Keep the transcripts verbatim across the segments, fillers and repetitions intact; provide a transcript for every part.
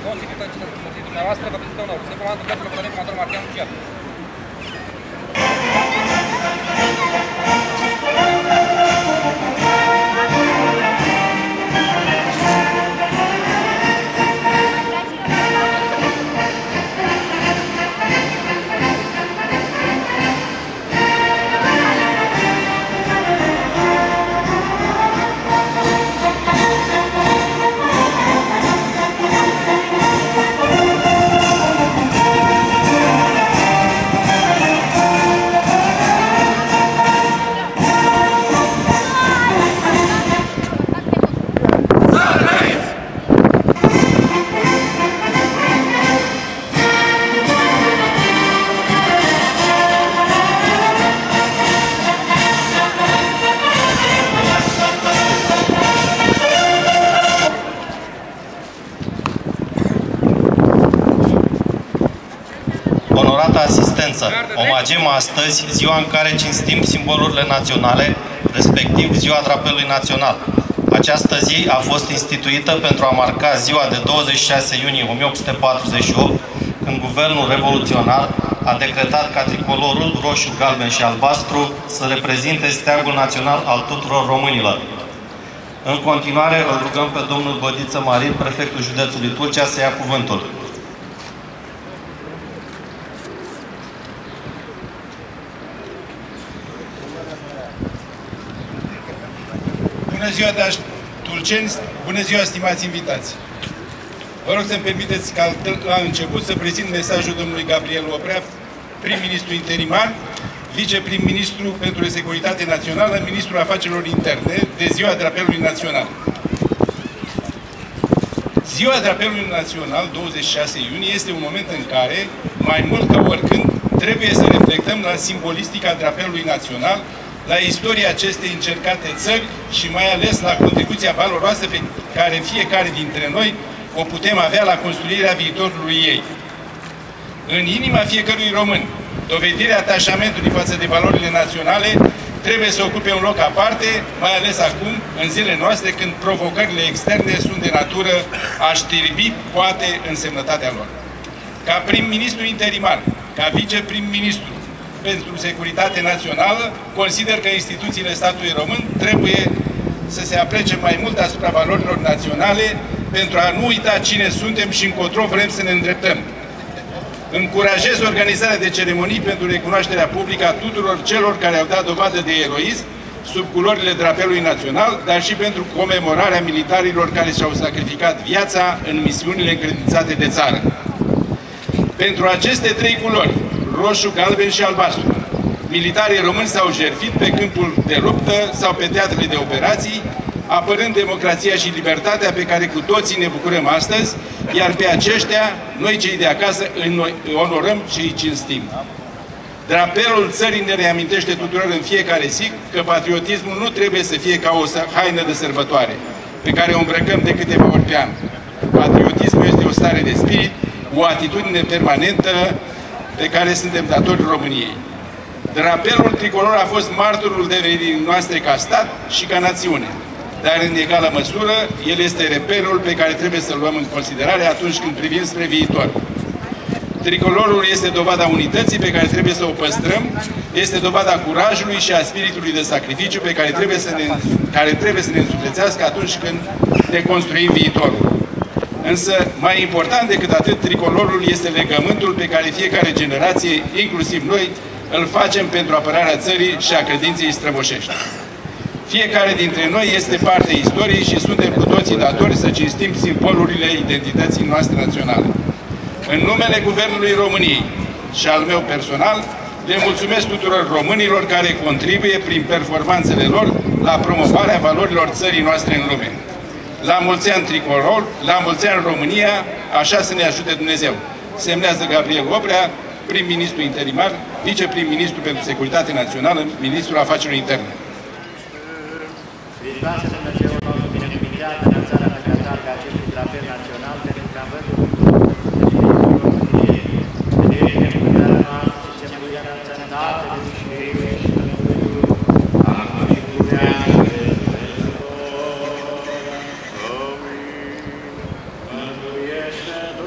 constituită în soții dumneavoastră, vă prezintă un nou. Se comandă în viață, comandă comandor Martian Lucian. Asistență. Omagem astăzi ziua în care cinstim simbolurile naționale, respectiv ziua drapelului național. Această zi a fost instituită pentru a marca ziua de douăzeci și șase iunie o mie opt sute patruzeci și opt, când Guvernul Revoluționar a decretat ca tricolorul roșu, galben și albastru să reprezinte steagul național al tuturor românilor. În continuare, îl rugăm pe domnul Bădiță Marin, prefectul județului Tulcea, să ia cuvântul. Bună ziua, dragi tulceni! Bună ziua, stimați invitați! Vă rog să-mi permiteți ca la început să prezint mesajul domnului Gabriel Oprea, prim-ministru interimar, viceprim-ministru pentru Securitate Națională, ministrul Afacerilor Interne, de ziua drapelului național. Ziua drapelului național, douăzeci și șase iunie, este un moment în care, mai mult ca oricând, trebuie să reflectăm la simbolistica drapelului național, la istoria acestei încercate țări și mai ales la contribuția valoroasă pe care fiecare dintre noi o putem avea la construirea viitorului ei. În inima fiecărui român, dovedirea atașamentului față de valorile naționale trebuie să ocupe un loc aparte, mai ales acum, în zilele noastre, când provocările externe sunt de natură a știrbi, poate, însemnătatea lor. Ca prim-ministru interimar, ca viceprim-ministru pentru Securitate Națională, consider că instituțiile statului român trebuie să se aplece mai mult asupra valorilor naționale pentru a nu uita cine suntem și încotro vrem să ne îndreptăm. Încurajez organizarea de ceremonii pentru recunoașterea publică a tuturor celor care au dat dovadă de eroism sub culorile drapelului național, dar și pentru comemorarea militarilor care și-au sacrificat viața în misiunile încredințate de țară. Pentru aceste trei culori, roșu, galben și albastru, militarii români s-au jertfit pe câmpul de luptă sau pe teatrele de operații, apărând democrația și libertatea pe care cu toții ne bucurăm astăzi, iar pe aceștia, noi cei de acasă, îi onorăm și îi cinstim. Drapelul țării ne reamintește tuturor în fiecare zi că patriotismul nu trebuie să fie ca o haină de sărbătoare, pe care o îmbrăcăm de câteva ori pe an. Patriotismul este o stare de spirit, o atitudine permanentă pe care suntem datori României. Drapelul tricolor a fost martorul devenirii noastre ca stat și ca națiune, dar în egală măsură, el este reperul pe care trebuie să-l luăm în considerare atunci când privim spre viitor. Tricolorul este dovada unității pe care trebuie să o păstrăm, este dovada curajului și a spiritului de sacrificiu pe care trebuie să ne, care trebuie să ne însuflețească atunci când ne construim viitorul. Însă, mai important decât atât, tricolorul este legământul pe care fiecare generație, inclusiv noi, îl facem pentru apărarea țării și a credinței strămoșești. Fiecare dintre noi este parte a istoriei și suntem cu toții datori să cinstim simbolurile identității noastre naționale. În numele Guvernului României și al meu personal, le mulțumesc tuturor românilor care contribuie prin performanțele lor la promovarea valorilor țării noastre în lume. La mulți ani tricolor, la mulți ani România, așa să ne ajute Dumnezeu. Semnează Gabriel Oprea, prim-ministru interimar, viceprim-ministru pentru Securitate Națională, ministrul Afacerilor Interne. Viitoase Dumnezeul nostru binecuvintează în țara secretară acestui drapel național, pentru că am văzut Amin.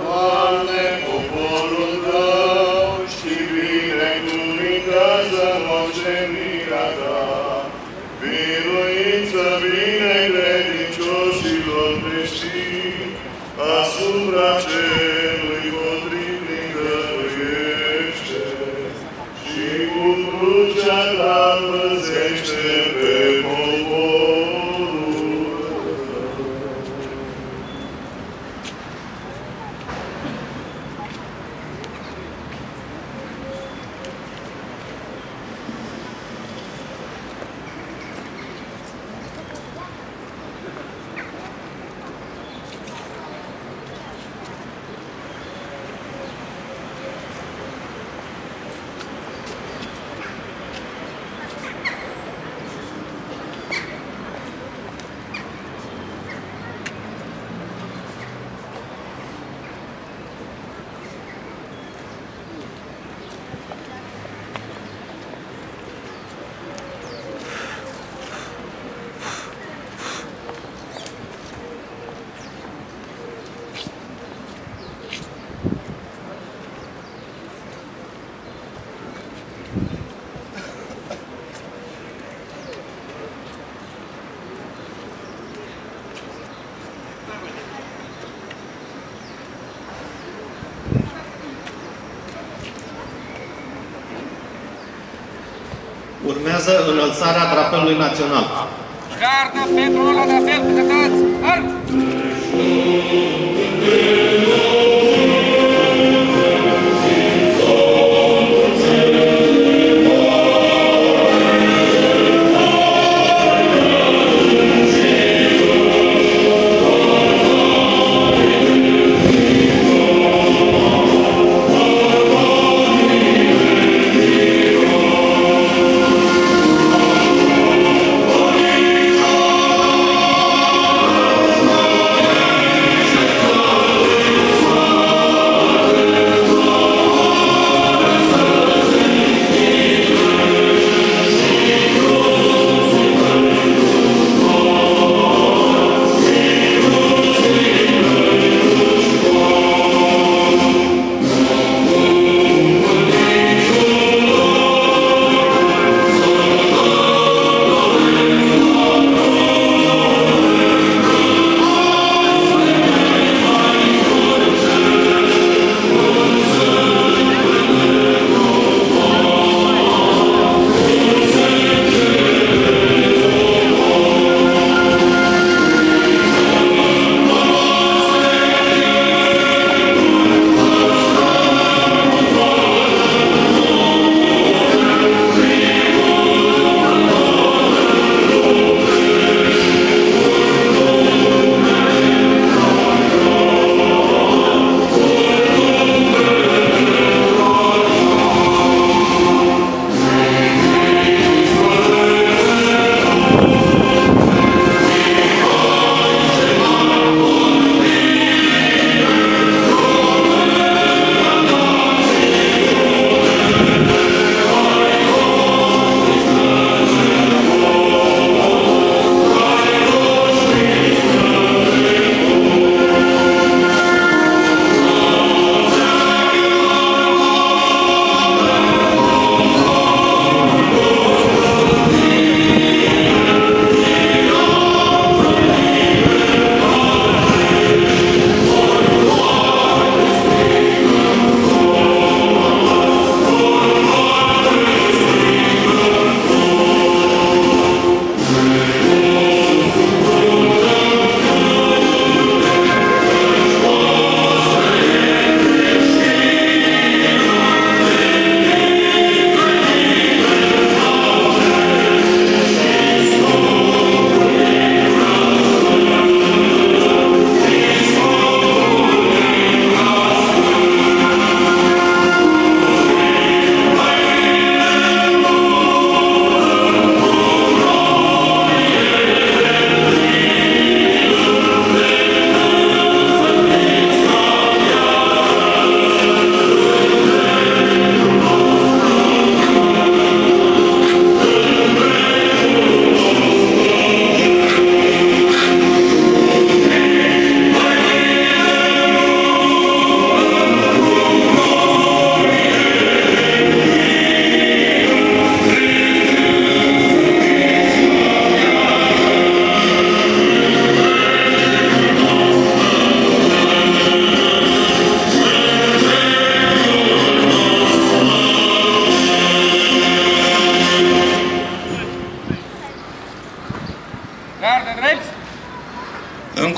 creștin, asupra celui potrivnic dăruiește, și cu crucea ta păzește pe poporul tău. Urmează înălțarea drapelului național. Gardă pentru ăla de apel, prezentați! Arc! Amin.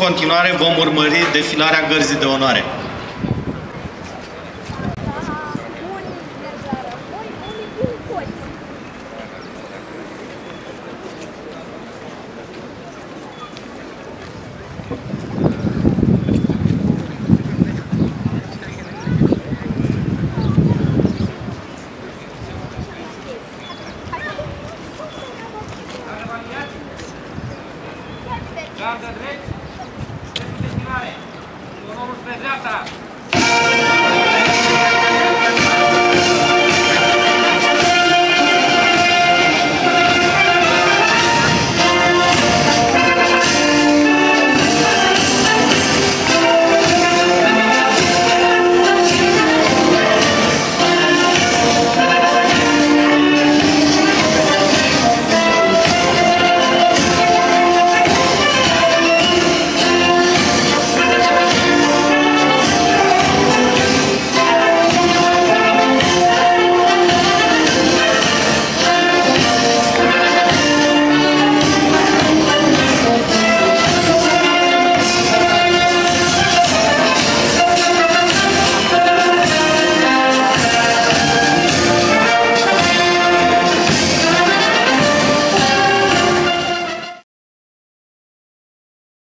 continuare vom urmări defilarea gărzii de onoare. Gardă drept, pentru destinare. Onorul spre dreapta.